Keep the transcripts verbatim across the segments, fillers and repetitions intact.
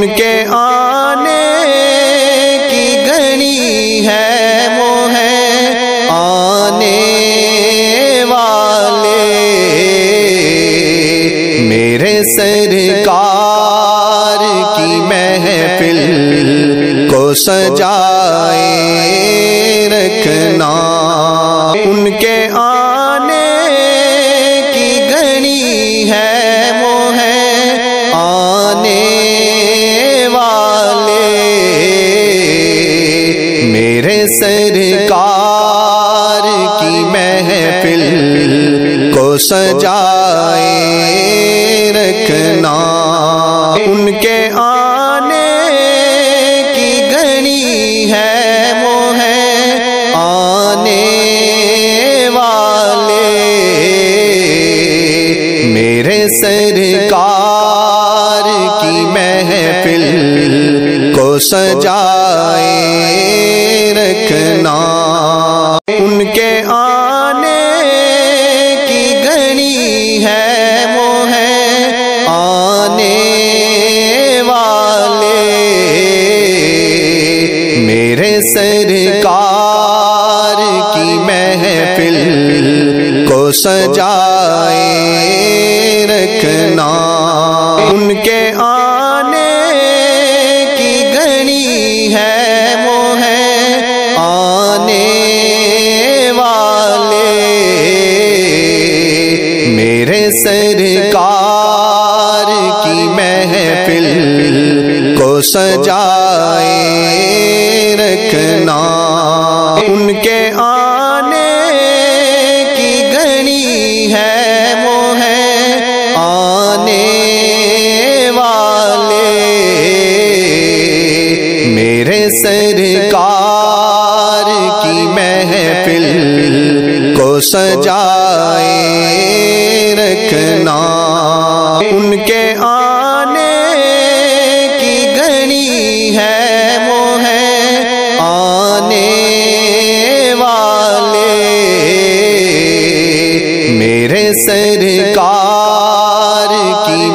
ان کے آنے کی گھڑی ہے، وہ ہے آنے والے میرے سرکار کی محفل کو سجائے رکھنا، ان کے آنے کی گھڑی ہے، وہ ہے آنے والے میرے سرکار کی محفل کو سجائے رکھنا، ان کے آنے کی گھڑی ہے، وہ ہے آنے والے میرے سرکار کی محفل کو سجائے رکھنا، ان کے آنے کی گھڑی ہے، وہ ہے آنے والے میرے سرکار کی محفل کو سجائے رکھنا، ان کے آنے کی گھڑی ہے، وہ ہے آنے والے میرے سرکار کی محفل کو سجائے رکھنا، ان کے آنے کی گھڑی ہے، وہ ہے آنے والے میرے سرکار کی محفل کو سجائے رکھنا، ان کے آنے کی گھڑی ہے، وہ ہے آنے والے میرے سرکار کی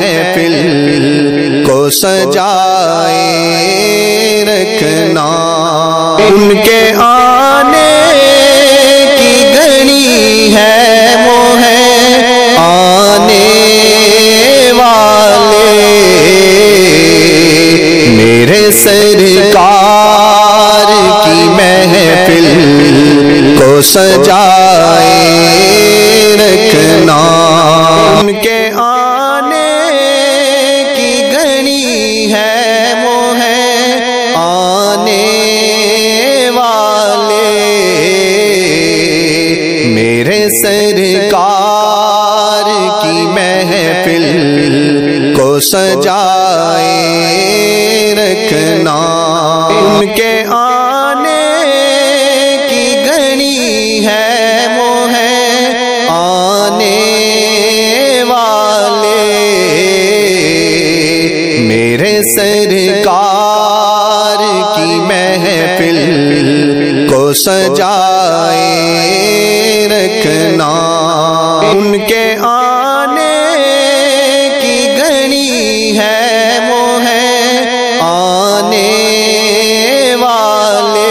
محفل کو سجائے رکھنا، ان کے آنے کی گھڑی ہے، وہ ہے آنے والے میرے سرکار کی محفل کو سجائے رکھنا، ان کے آنے کی گھڑی ہے، وہ ہے آنے والے میرے سرکار کی محفل کو سجائے رکھنا، ان کے آنے کی گھڑی ہے، وہ ہے آنے والے میرے سرکار کی محفل کو سجائے رکھنا، ان کے آنے کی گھڑی ہے، وہ ہے آنے والے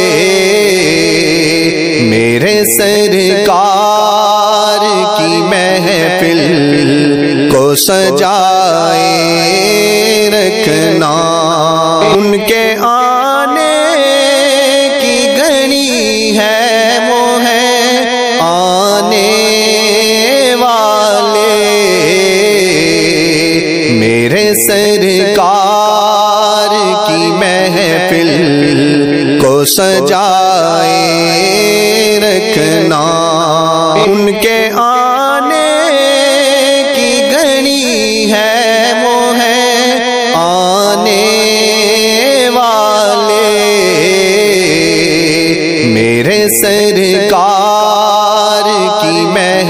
میرے سرکار کی محفل کو سجائے رکھنا، ان کے آنے کی گھڑی ہے، وہ ہے آنے والے میرے سرکار کی محفل کو سجائے رکھنا، ان کے آنے کی گھڑی ہے، وہ ہے آنے والے میرے سرکار کی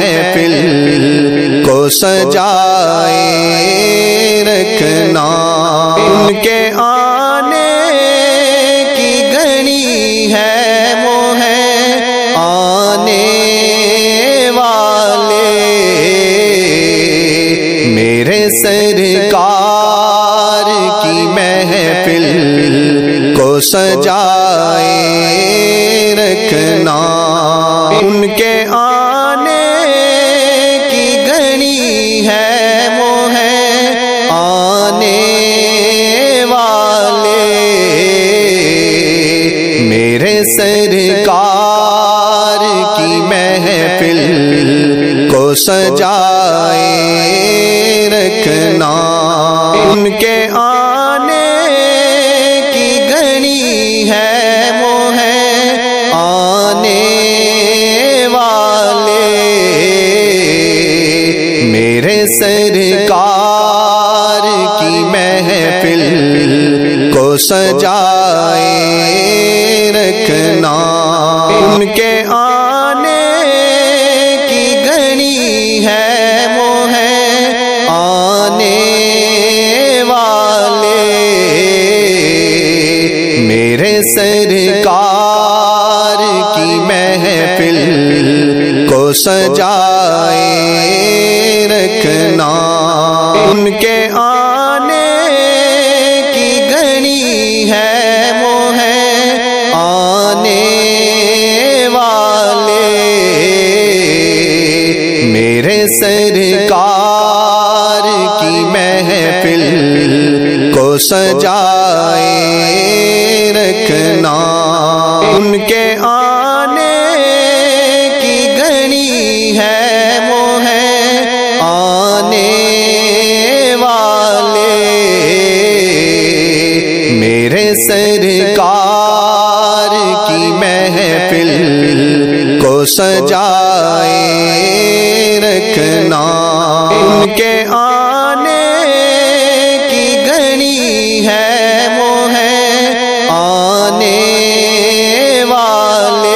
محفل کو سجائے رکھنا، ان کے آنے کی گھڑی ہے، وہ ہے آنے والے میرے سرکار کی سجائے رکھنا، ان کے آنے کی گھڑی ہے وہ ہے آنے والے، میرے سرکار کی محفل کو سجائے رکھنا، ان کے آنے کی گھڑی ہے وہ ہے آنے والے، میرے سرکار کی محفل کو سجائے رکھنا، ان کے آنے کی گھڑی ہے وہ ہے آنے والے، میرے سرکار کی محفل کو سجائے رکھنا، ان کے آنے کی گھڑی ہے وہ ہے آنے والے، میرے سرکار کی محفل کو سجائے رکھنا، ان کے آنے کی گھڑی ہے وہ ہے آنے والے، میرے سرکار کی محفل کو سجائے رکھنا، ان کے آنے کی گھڑی ہے وہ ہے آنے والے،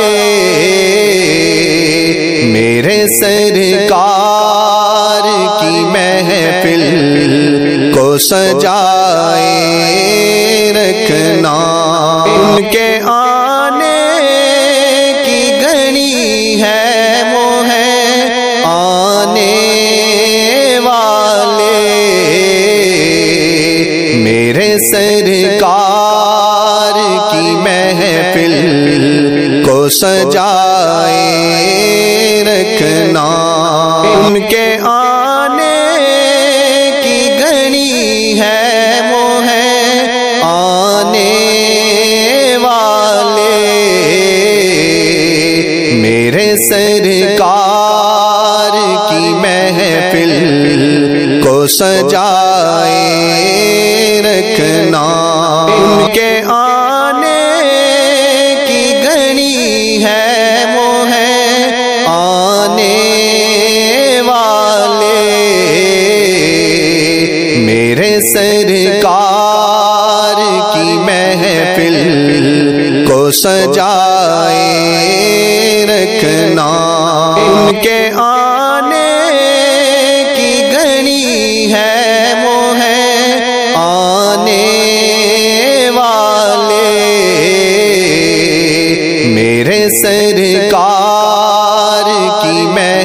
میرے سرکار کی محفل کو سجائے رکھنا، ان کے آنے کی گھڑی ہے وہ ہے آنے والے، میرے سرکار کی محفل کو سجائے رکھنا، ان کے آنے کی گھڑی ہے وہ ہے آنے والے، میرے سرکار کی محفل کو سجائے رکھنا، ان کے آنے کی گھڑی ہے وہ ہے آنے والے، میرے سرکار کی محفل کو سجائے رکھنا، ان کے آنے کی گھڑی ہے وہ ہے آنے والے، میرے سرکار کی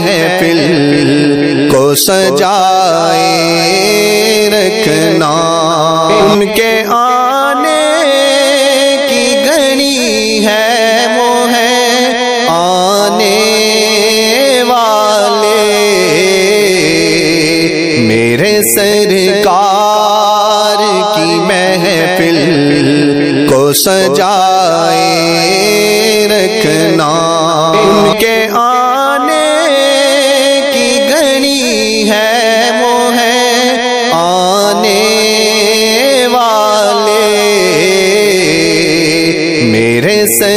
محفل کو سجائے رکھنا، ان کے آنے کی گھڑی ہے وہ ہے آنے والے، میرے سرکار کی محفل کو سجائے رکھنا، ان کے آنے کی گھڑی ہے وہ ہے آنے والے، میرے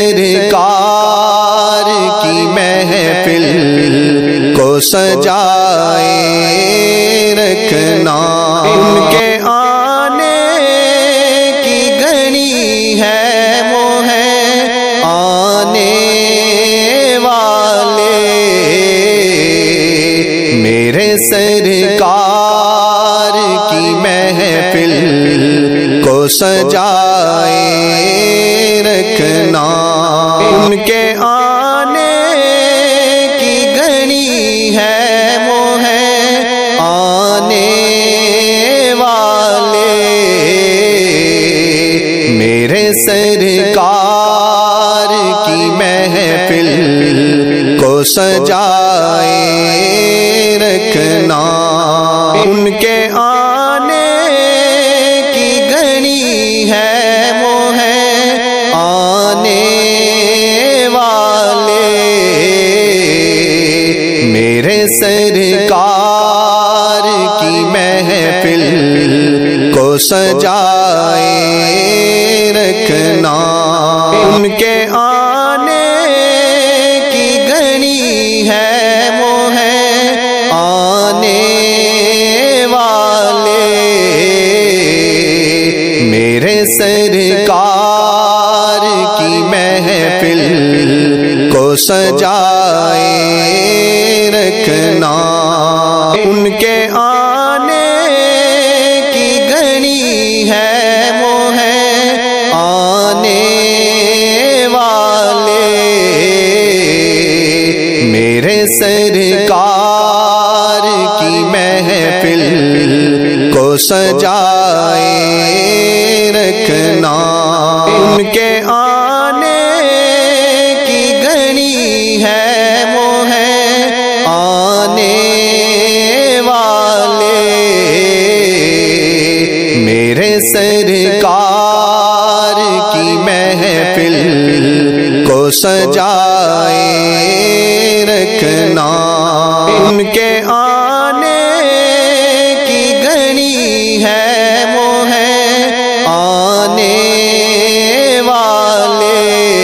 سرکار کی محفل کو سجائے رکھنا، ان کے آنے کی گھڑی ہے وہ ہے آنے والے، میرے سرکار کی محفل کو سجائے رکھنا، ان کے آنے کی گھڑی ہے وہ ہے آنے والے، میرے سرکار کی محفل کو سجائے رکھنا، ان کے آنے کی گھڑی ہے، وہ ہے آنے والے، میرے سرکار کی محفل کو سجائے رکھنا، ان کے آنے کی گھڑی ہے، وہ ہے آنے والے، میرے سرکار کی محفل کو سجائے رکھنا، ان کے آنے کی گھڑی ہے، وہ ہے آنے والے، میرے سرکار کی محفل کو سجائے رکھنا، ان کے آنے کی گھڑی ہے، وہ ہے آنے والے، میرے سرکار کی محفل کو سجائے رکھنا، ان کے آنے کی گھڑی ہے، وہ ہے آنے والے،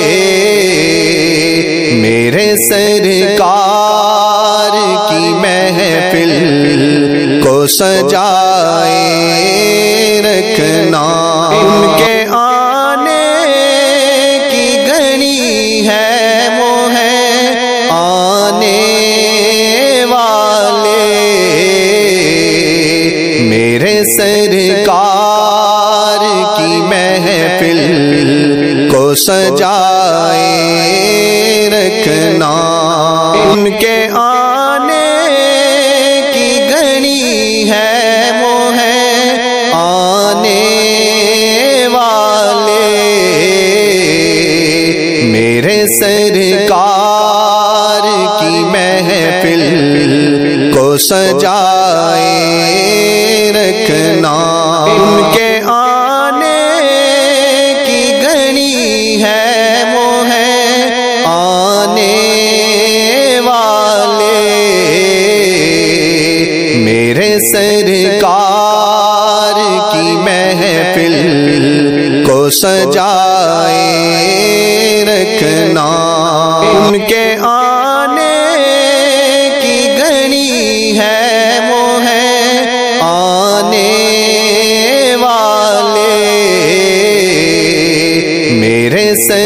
میرے سرکار کی محفل کو سجائے رکھنا، ان کے آنے کی گھڑی ہے، وہ ہے آنے والے، میرے سرکار کی محفل کو سجائے رکھنا، ان کے آنے کی گھڑی ہے، وہ ہے آنے والے، میرے سرکار کی محفل کو سجائے رکھنا، ان کے آنے کی گھڑی ہے، وہ ہے آنے والے، میرے سرکار کی محفل کو سجائے رکھنا، ان کے آنے کی گھڑی ہے، وہ ہے آنے والے، میرے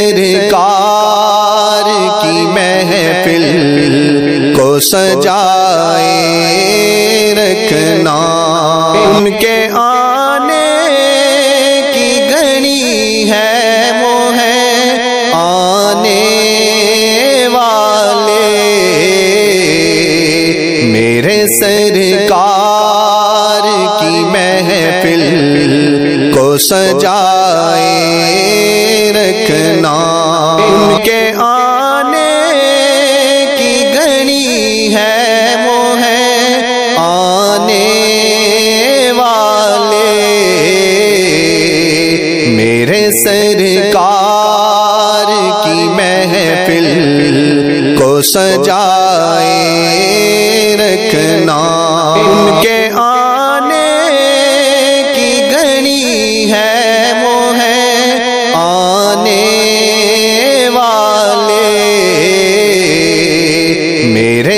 سرکار کی محفل کو سجائے رکھنا، ان کے آنے کی گھڑی ہے، وہ ہے آنے والے، میرے سرکار کی محفل کو سجائے رکھنا، ان کے آنے کی گھڑی ہے، وہ ہے آنے والے، میرے سرکار کی محفل کو سجائے رکھنا، ان کے آنے کی گھڑی ہے، وہ ہے آنے والے، میرے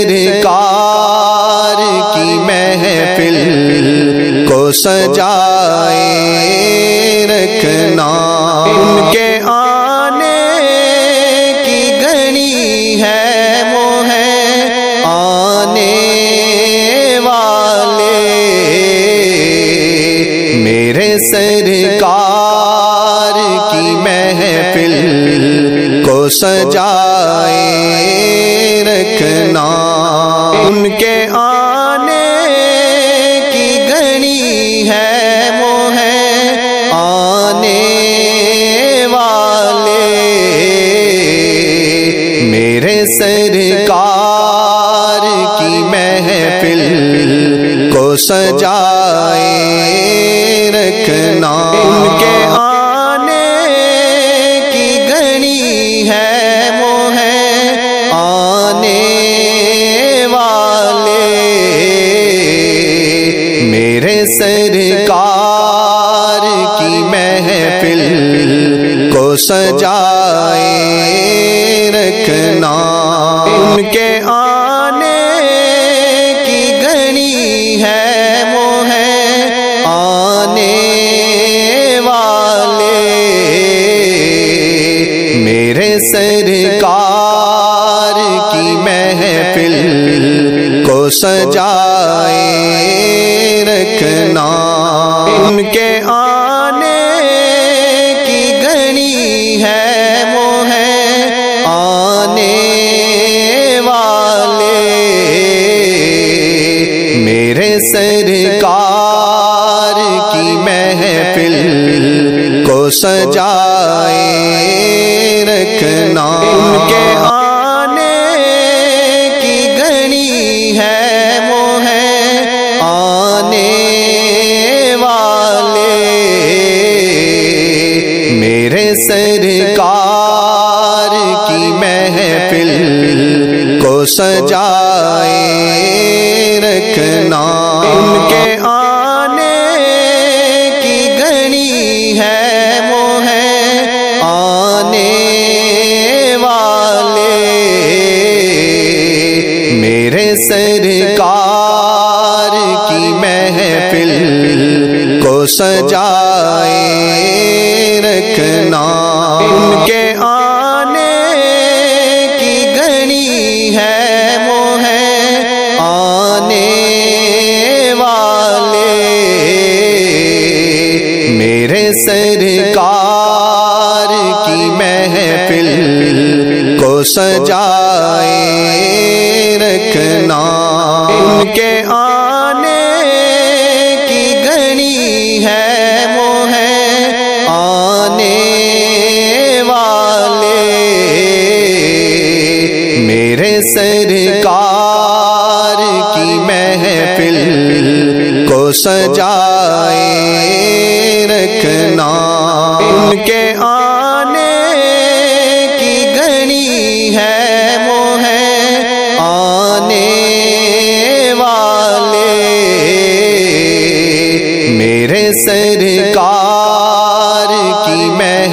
سرکار کی محفل کو سجائے رکھنا، ان کے آنے کی گھڑی ہے، وہ ہے آنے والے، میرے سرکار کی محفل کو سجائے رکھنا، ان کے آنے کی گھڑی ہے، وہ ہے آنے سجائے رکھنا، ان کے آنے کی گھڑی ہے وہ ہے آنے والے، میرے سرکار کی محفل کو سجائے رکھنا، ان کے آنے کی گھڑی ہے وہ ہے آنے والے، میرے سرکار کی محفل کو سجائے رکھنا، ان کے آنے کی گھڑی ہے وہ ہے آنے والے، میرے سرکار کی محفل کو سجائے رکھنا، ان کے آنے کی گھڑی ہے وہ ہے آنے والے، میرے سرکار کی محفل کو سجائے رکھنا، ان کے آنے کی گھڑی ہے وہ ہے آنے والے، میرے سرکار کی محفل کو سجائے رکھنا، ان کے آنے کی گھڑی ہے وہ ہے آنے والے، میرے سرکار کی محفل کو سجائے رکھنا، ان کے آنے کی گھڑی ہے وہ ہے آنے والے، میرے سرکار کی محفل کو سجائے رکھنا، ان کے آنے کی گھڑی ہے وہ ہے آنے والے، میرے سرکار کی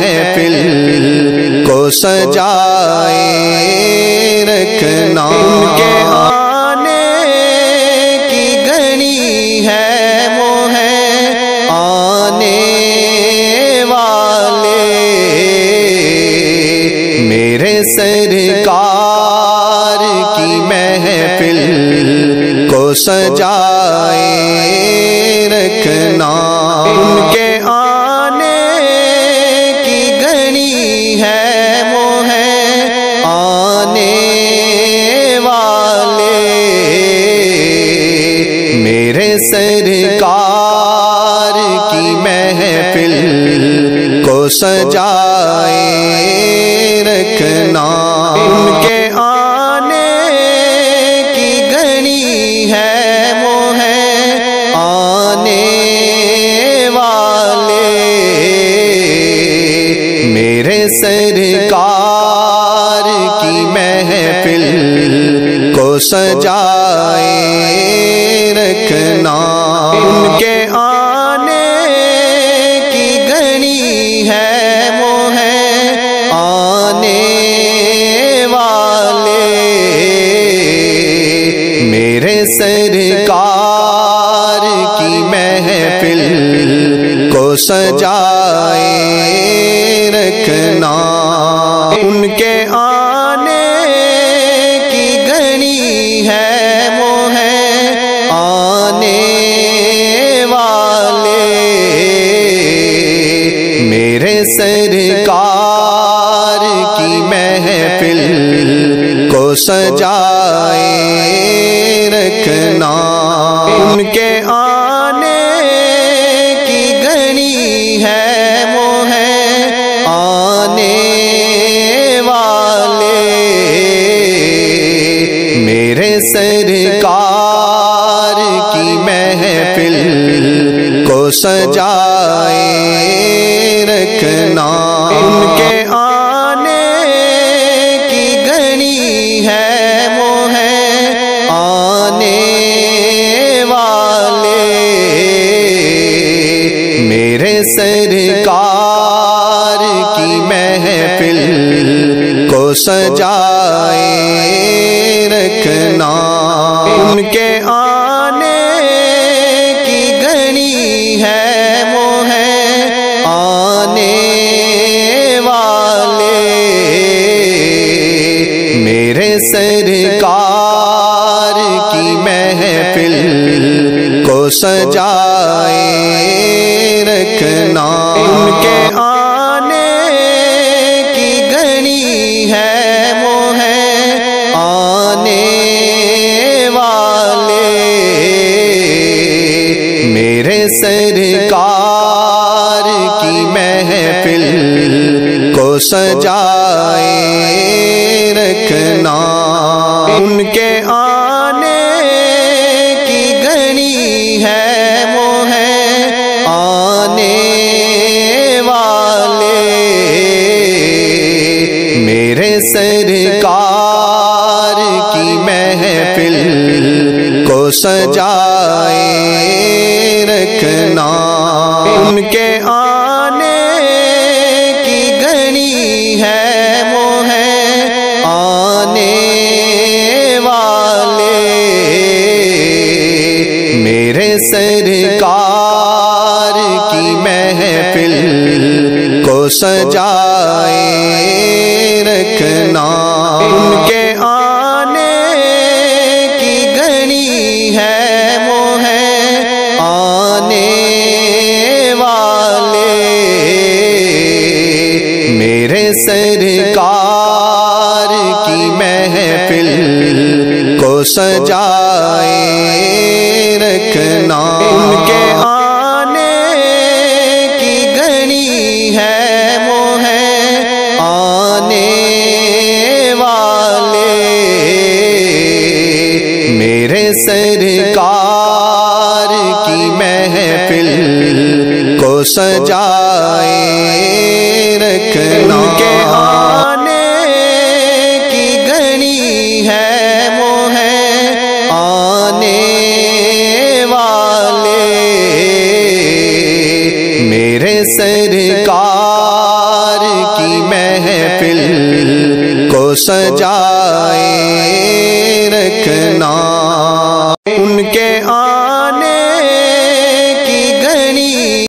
محفل کو سجائے رکھنا، ان کے آنے کی گھڑی ہے وہ ہے آنے والے، میرے سرکار کی محفل کو سجائے رکھنا، ان کے آنے کی گھڑی ہے وہ ہے آنے والے، میرے سرکار کی محفل کو سجائے رکھنا، ان کے آنے کی گھڑی ہے وہ ہے آنے والے، میرے سرکار کی محفل کو سجائے رکھنا، ان کے آنے کی گھڑی ہے وہ ہے آنے والے، میرے سرکار کی محفل کو سجائے رکھنا، ان کے آنے کی گھڑی ہے وہ ہے آنے والے، میرے سرکار کی محفل کو سجائے رکھنا، ان کے آنے کی گھڑی ہے وہ ہے آنے والے، میرے سرکار کی محفل سجائے رکھنا، ان کے آنے کی گھڑی ہے وہ ہے آنے والے، میرے سرکار کی محفل کو سجائے رکھنا، ان کے آنے کی گھڑی ہے وہ ہے آنے والے، میرے سرکار کی محفل کو سجائے رکھنا، ان کے آنے کی گھڑی ہے وہ ہے آنے والے، میرے سرکار کی محفل کو سجائے رکھنا، ان کے آنے کی گھڑی ہے وہ ہے آنے والے، میرے سرکار کی محفل کو سجائے رکھنا، ان کے آنے کی گھڑی ہے وہ ہے آنے والے، میرے سرکار کی محفل کو سجائے رکھنا، ان کے آنے کی گھڑی ہے وہ ہے آنے والے، میرے سرکار کی محفل کو سجائے رکھنا، ان کے آنے کی گھڑی ہے وہ ہے آنے والے، میرے سرکار کی محفل کو سجائے رکھنا، ان کے آنے کی گھڑی ہے وہ ہے آنے والے، میرے سرکار کی محفل کو سجائے